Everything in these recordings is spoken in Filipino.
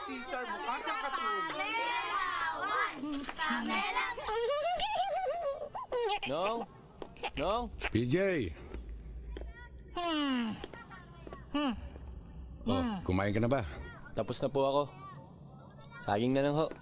Caesar, bukas ang kasumi. Nong? Nong? PJ! Oh, kumain ka na ba? Tapos na po ako. Saging na lang ho.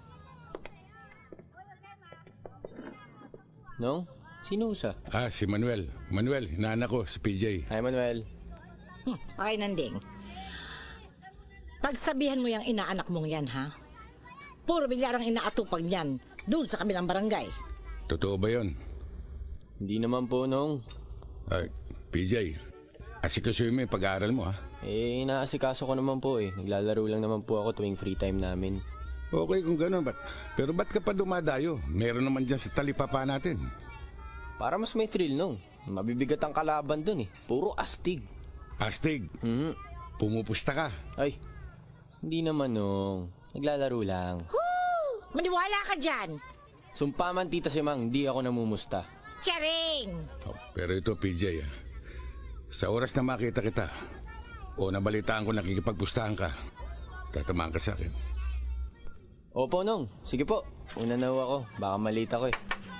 Nong? Sino siya? Si Manuel. Manuel, inaanak ko, si PJ. Hi, Manuel. Okay, Nanding. Pagsabihan mo yung inaanak mong yan, ha? Puro bilyarang inaatupag niyan doon sa kabilang barangay. Totoo ba yun? Hindi naman po, Nong. PJ, asikasuhin mo yung pag-aaral mo, ha? Inaasikaso ko naman po eh. Naglalaro lang naman po ako tuwing free time namin. Okay kung gano'n, pero ba't ka pa dumadayo? Meron naman dyan sa talipapa natin. Para mas may thrill, Nong. Mabibigat ang kalaban dun eh. Puro astig. Astig? Pumupusta ka? Ay, hindi naman, Nong. Naglalaro lang. Maniwala ka dyan! Sumpa man, Tita Simang, hindi ako namumusta. Charing! Pero ito, PJ, sa oras na makita kita, o nabalitaan ko nakikipagpustahan ka, tatamaan ka sa akin. Opo, Nong. Sige po. Una na ho ako. Baka malita ko eh.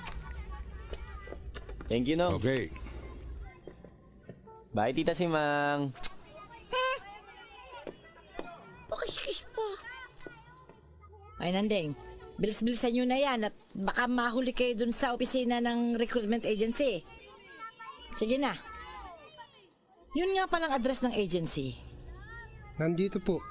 Thank you, Nong. Okay. Bye, Tita Simang. Pakis-kis pa. Ay, Nanding. Bilis-bilisan nyo na yan at baka mahuli kayo dun sa opisina ng recruitment agency. Sige na. Yun nga palang address ng agency. Nandito po.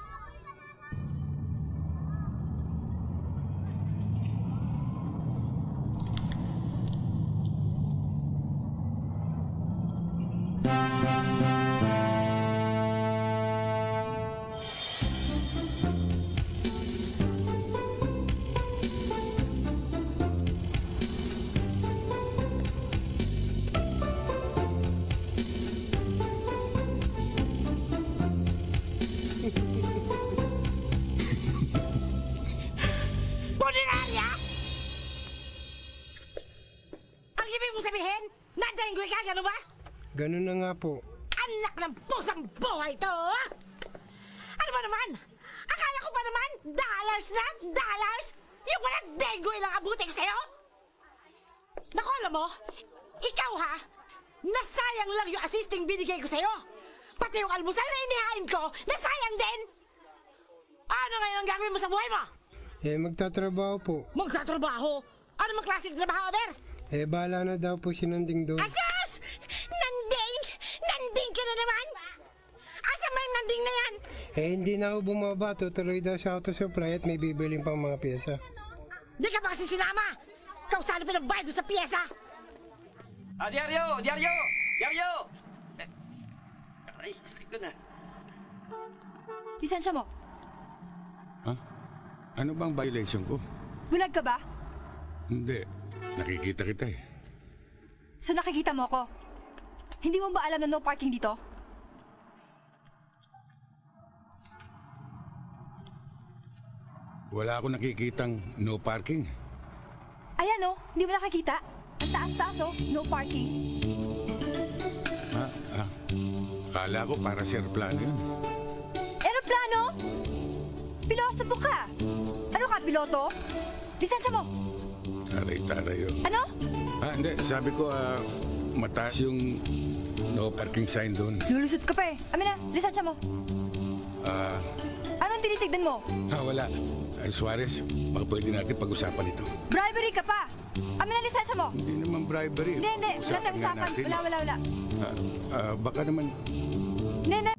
Punerarya! Ang ibig mo sabihin, nadenggoy ka, gano'n ba? Ganun na nga po. Anak ng pusang buhay to! Ano ba naman? Akala ko ba naman, dollars na? Dollars? Yung walang denggoy lang abuti ko sa'yo? Naku, alam mo, ikaw ha, nasayang lang yung assisting binigay ko sa'yo. Pati yung almusal na inihain ko, nasayang din! Ano ngayon ang gagawin mo sa buhay mo? Magtatrabaho po. Magtatrabaho? Ano mang klaseng trabaho, Aber? Bahala na daw po si Nanding doon. Asus! Nanding! Nanding ka na naman! Asan ba yung nanding na yan? Hindi na ako bumaba. Tutuloy daw sa auto supply at may bibiling pang mga pyesa. Di ka ba kasi sinama? Kausali pa ng bayad doon sa pyesa! Diaryo! Diaryo! Diaryo! Aray, sakit ko na. Lisensya mo. Ano bang violation ko? Bulag ka ba? Hindi. Nakikita kita eh. So nakikita mo ko. Hindi mo ba alam na no parking dito? Wala akong nakikitang no parking. Ayan oh, hindi mo nakikita? Ang taas-taas oh, no parking. Kala ko para sa aeroplano yun. Aeroplano? Pilosopo ka? Ano ka, piloto? Lisensya mo. Taray-taray yun. Ano? Hindi. Sabi ko, mataas yung no parking sign doon. Lulusot ka pa eh. Amin na, lisensya mo. Anong tinitignan mo? Wala. Suarez, baka pwede natin pag-usapan ito. Bribery ka pa. Amin na, lisensya mo. Hindi naman bribery. Hindi. Wala tayong usapan. Wala. Baka naman... Hindi.